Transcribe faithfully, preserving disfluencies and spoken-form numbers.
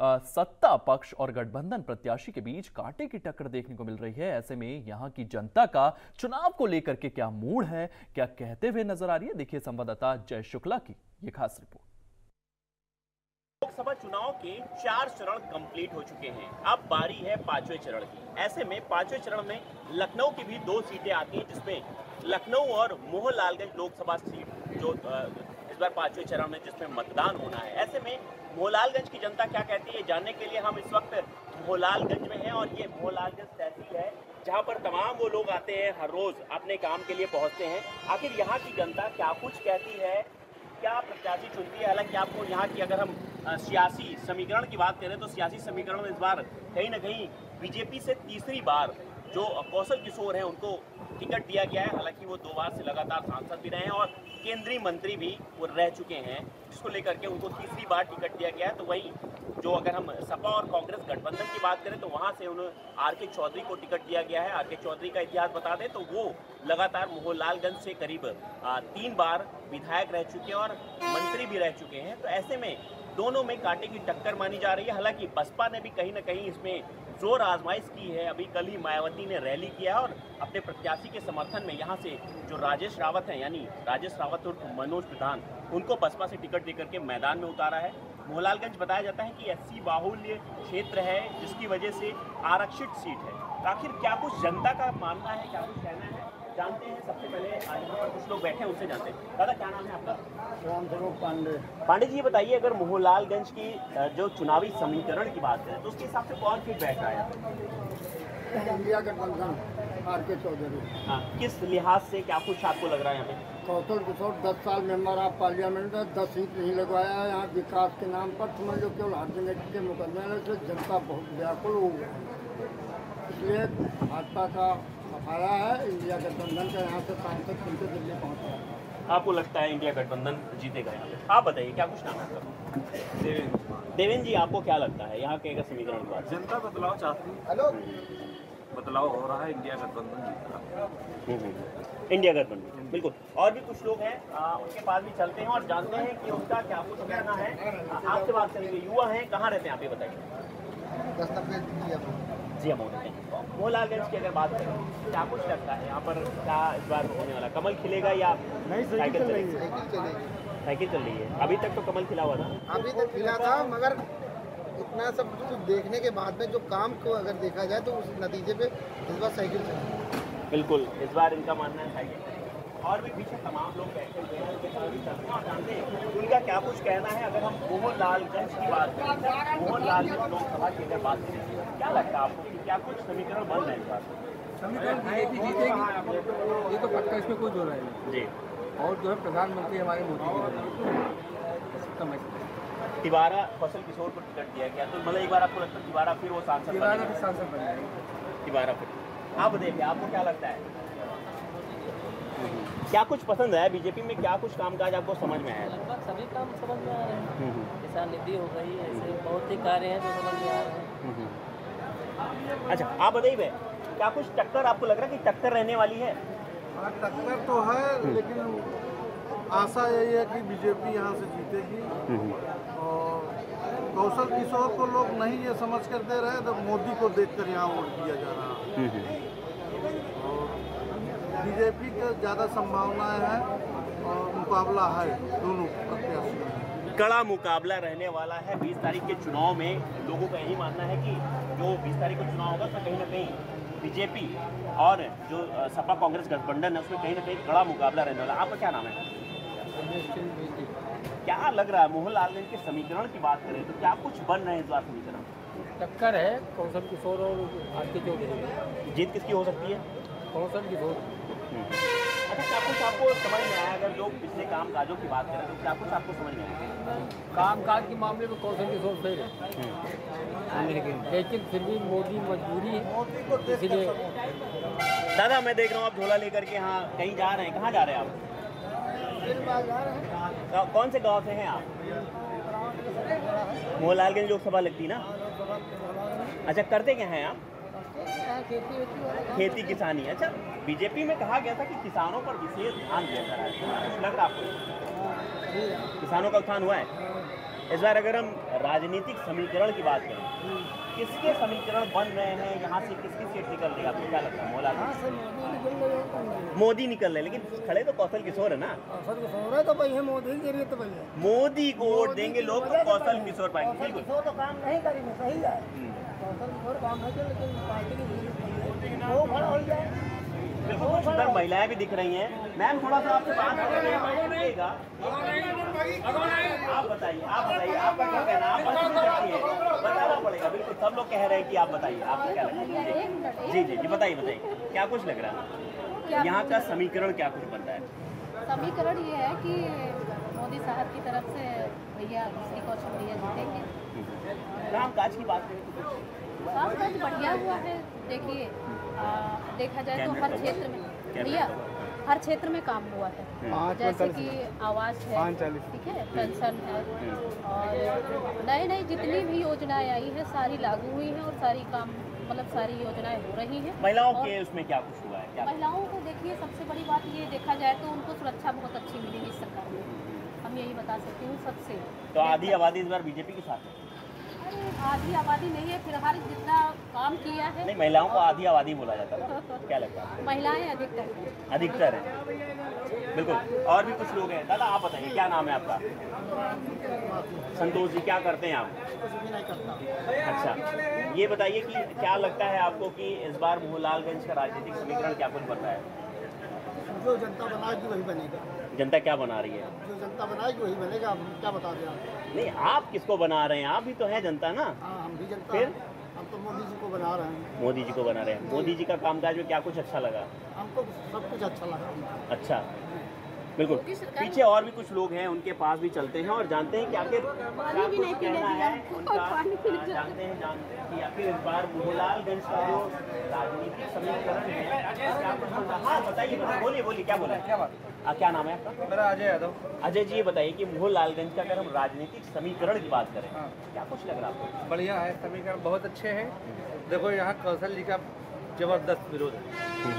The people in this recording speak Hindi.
सत्ता पक्ष और गठबंधन प्रत्याशी के बीच कांटे की टक्कर देखने को मिल रही है। ऐसे में यहां की जनता का चुनाव को लेकर के क्या मूड है, क्या कहते हुए नजर आ रही है, देखिए संवाददाता जय शुक्ला की ये खास रिपोर्ट। लोकसभा चुनाव के चार चरण कंप्लीट हो चुके हैं, अब बारी है पांचवें चरण की। ऐसे में पांचवें चरण में लखनऊ की भी दो सीटें आती हैं, जिसमें लखनऊ और मोहनलालगंज लोकसभा सीट जो इस बार पांचवें चरण में जिसमें मतदान होना है। ऐसे में मोहनलालगंज की जनता क्या कहती है, जानने के लिए हम इस वक्त मोहनलालगंज में हैं और ये मोहनलालगंज तहसील है जहां पर तमाम वो लोग आते हैं, हर रोज अपने काम के लिए पहुंचते हैं। आखिर यहाँ की जनता क्या कुछ कहती है, क्या प्रत्याशी चुनती है। हालांकि आपको यहाँ की अगर हम सियासी समीकरण की बात करें तो सियासी समीकरण में इस बार कहीं ना कहीं बीजेपी से तीसरी बार जो कौशल किशोर हैं उनको टिकट दिया गया है। हालांकि वो दो बार से लगातार सांसद भी रहे हैं और केंद्रीय मंत्री भी वो रह चुके हैं, जिसको लेकर के उनको तीसरी बार टिकट दिया गया है। तो वहीं जो अगर हम सपा और कांग्रेस गठबंधन की बात करें तो वहां से उन्हें आर के चौधरी को टिकट दिया गया है। आर के चौधरी का इतिहास बता दें तो वो लगातार मोहनलालगंज से करीब तीन बार विधायक रह चुके हैं और मंत्री भी रह चुके हैं। तो ऐसे में दोनों में कांटे की टक्कर मानी जा रही है। हालांकि बसपा ने भी कहीं ना कहीं इसमें जोर आजमाइश की है। अभी कल ही मायावती ने रैली किया और अपने प्रत्याशी के समर्थन में यहाँ से जो राजेश रावत हैं, यानी राजेश रावत और मनोज प्रधान, उनको बसपा से टिकट देकर के मैदान में उतारा है। मोहनलालगंज बताया जाता है कि एससी बाहुल्य क्षेत्र है, जिसकी वजह से आरक्षित सीट है। तो आखिर क्या कुछ जनता का मानना है, क्या कुछ कहना है, जानते हैं। सबसे पहले आज यहाँ पर कुछ लोग बैठे हैं, उनसे जानते हैं। दादा क्या नाम है आपका? राम स्वरूप पांडे। पांडे जी ये बताइए, अगर मोहनलालगंज की जो चुनावी समीकरण की बात करें तो उसके हिसाब से कौन फिर बैठ रहा है? इंडिया गठबंधन आर के चौधरी। हाँ, किस लिहाज से क्या कुछ आपको लग रहा है यहाँ पे? कौशल किशोर दस साल मेंबर ऑफ पार्लियामेंट है, दस सीट नहीं लगवाया है। यहाँ विकास के नाम पर समझ लो केवल राजनीति के मुकदमे से जनता बहुत व्याकुल हो गई है, इसलिए भाजपा का सफाया है। इंडिया गठबंधन का यहाँ से सांसद चुनकर दिल्ली पहुँचा है। आपको लगता है इंडिया गठबंधन जीतेगा यहाँ पे? आप बताइए क्या कुछ नाम है आपका? देवेंद्र। देवेंद्र जी आपको क्या लगता है यहाँ के समीकरण की बात? जनता बदलाव चाहती है। हेलो, बदलाव हो रहा है, इंडिया गठबंधन जीत रहा है। इंडिया गठबंधन बिल्कुल। और भी कुछ लोग हैं, आ, उनके पास भी चलते हैं और जानते हैं कि उनका क्या कुछ कहना है। आपसे बात करेंगे। युवा हैं, कहाँ रहते हैं आप ये बताइए? जी हम होते हैं मोहनलालगंज की अगर बात करें क्या कुछ लगता है यहाँ पर, क्या इस बार होने वाला? कमल खिलेगा या नहीं? साइकिल चल रही है, साइकिल चल रही है। अभी तक तो कमल खिला हुआ था। अभी तक खिला था, मगर इतना सब कुछ देखने के बाद में जो काम को अगर देखा जाए तो उस नतीजे पे इस बार साइकिल चली। बिल्कुल, इस बार इनका मानना है साइकिल। और भी पीछे तमाम लोग बैठे हुए हैं, उनके साथ भी चलते हैं और जानते हैं उनका क्या कुछ कहना है। अगर हम मोहनलालगंज की बात करें, मोहनलालगंज लोकसभा की अगर बात करें, क्या लगता है आपको कि क्या कुछ समीकरण बन रहे हैं इस बार? समीकरण बीजेपी जीतेगी, ये तो पक्का, इसमें कोई दो राय नहीं जी। और जो है प्रधानमंत्री हमारे मोदी जी तिवारा कौशल किशोर को टिकट दिया गया, तो मतलब एक बार आपको लगता है तिवारा फिर वो सांसद तिवारा फिर सांसद बन जाएंगे। तिवारा फिर आप देखिए, आपको क्या लगता है क्या कुछ पसंद है बीजेपी में? क्या कुछ कामकाज आपको समझ में आया? लगभग सभी काम समझ में आ रहे हैं। किसान निधि हो गई, ऐसे बहुत ही कार्य हैं जो समझ में आ रहे हैं। अच्छा आप बताइए, क्या कुछ टक्कर आपको लग रहा है कि टक्कर रहने वाली है? हाँ, टक्कर तो है, लेकिन आशा यही है कि बीजेपी यहाँ से जीतेगी। और कौशल किशोर को लोग नहीं ये समझ कर दे रहे, तो मोदी को देखकर यहाँ वोट दिया जा रहा है। और बीजेपी के ज़्यादा संभावनाएं हैं और मुकाबला है दोनों प्रत्याशियों। कड़ा मुकाबला रहने वाला है बीस तारीख के चुनाव में। लोगों का यही मानना है कि जो बीस तारीख को चुनाव होगा तो कहीं ना कहीं बीजेपी और जो सपा कांग्रेस गठबंधन है उसमें कहीं ना कहीं कड़ा मुकाबला रहने वाला। आपका क्या नाम है? क्या लग रहा है मोहनलालगंज के समीकरण की बात करें तो क्या कुछ बन रहे हैं इस बार समीकरण? टक्कर है कौशल किशोर और आर के चौधरी। जीत किसकी हो सकती है? कौशल किशोर। अच्छा क्या कुछ आपको समझ में आया? अगर जो पिछले काम काजों की बात करें तो क्या कुछ आपको समझ में आया? काम काज के मामले में कौशल किशोर सही है, लेकिन फिर भी मोदी मजबूरी है, इसलिए। दादा मैं देख रहा हूँ आप झोला लेकर के यहाँ कहीं जा रहे हैं, कहाँ जा रहे हैं आप? कौन से गांव से हैं आप? मोहनलालगंज लोकसभा लगती ना? अच्छा करते क्या हैं आप? खेती किसानी। अच्छा बीजेपी में कहा गया था कि किसानों पर विशेष ध्यान दिया जा रहा है, लग रहा आपको किसानों का उत्थान हुआ है? इस बार अगर हम राजनीतिक समीकरण की बात करें, किसके समीकरण बन रहे हैं, यहाँ से किसकी सीट निकल रही है, आपको क्या लगता है? मोहनलाल मोदी निकल रहे, लेकिन खड़े तो कौशल किशोर है ना। कौशल किशोर है तो भैया मोदी के लिए तो भैया मोदी को वोट देंगे लोग तो कौशल किशोर पाएंगे। बिल्कुल किशोर तो काम नहीं करेंगे, सही है। कौशल किशोर काम है लेकिन पार्टी की वो खड़ा हो जाए। बिल्कुल कुछ सुंदर महिलाएं भी दिख रही हैं। मैम थोड़ा सा आपसे बात करेगा, आप बताइए आप बताइए आपका क्या कहना है? आप बताना पड़ेगा। बिल्कुल सब लोग कह रहे हैं कि आप बताइए आपको क्या लगता है। जी जी जी बताइए बताइए क्या कुछ लग रहा है, यहाँ का समीकरण क्या कुछ बन रहा है? समीकरण ये है कि मोदी साहब की तरफ से भैया श्री कौशल भैया जीतेंगे। काम काज की बात करें तो काम काज बढ़िया हुआ है। देखिए देखा जाए तो हर क्षेत्र में भैया हर क्षेत्र में काम हुआ है, जैसे कि आवास है, ठीक है, पेंशन है और नई नई जितनी भी योजनाएं आई हैं सारी लागू हुई हैं और सारी काम मतलब सारी योजनाएं हो रही हैं। महिलाओं के उसमें क्या कुछ हुआ है? क्या महिलाओं को देखिए सबसे बड़ी बात ये देखा जाए तो उनको सुरक्षा बहुत अच्छी मिलेगी इस सरकार में, हम यही बता सकती हूँ सबसे। तो आधी आबादी इस बार बीजेपी के साथ है? आधी आबादी नहीं है, फिलहाल जितना काम किया है। नहीं, महिलाओं को आधी आबादी बोला जाता है, क्या लगता है? महिलाएं अधिकतर अधिकतर है। बिल्कुल, और भी कुछ लोग हैं। दादा आप बताइए क्या नाम है आपका? संतोष जी, क्या करते हैं आप? अच्छा, ये बताइए कि क्या लगता है आपको कि इस बार मोहनलालगंज का राजनीतिक समीकरण क्या कुछ बन रहा है? जो जनता बनाएगी वही बनेगा। जनता क्या बना रही है? जो जनता बनाएगी वही बनेगा। हम क्या बता दें आप? नहीं, आप किसको बना रहे हैं? आप भी तो हैं जनता ना। हाँ, हम भी जनता फिर हैं। हम तो मोदी जी को बना रहे हैं। मोदी जी को बना रहे हैं। मोदी जी का कामकाज में क्या कुछ अच्छा लगा? हमको सब कुछ अच्छा लगा। अच्छा, बिल्कुल। पीछे और भी कुछ लोग हैं, उनके पास भी चलते हैं और जानते हैं कि आखिर क्या कुछ कहना है उनका। जानते हैं जानते हैं कि आखिर इस बार मोहनलालगंज का जो राजनीतिक समीकरण है क्या कुछ बन रहा है? हाँ बताइए, बोलिए बोलिए क्या बोला? क्या बात? क्या नाम है आपका? मेरा अजय यादव। अजय जी, ये बताइए कि मोहनलालगंज का अगर हम राजनीतिक समीकरण की बात करें, क्या कुछ लग रहा है आपको? बढ़िया है, समीकरण बहुत अच्छे हैं। देखो यहाँ कौशल जी का जबरदस्त विरोध है।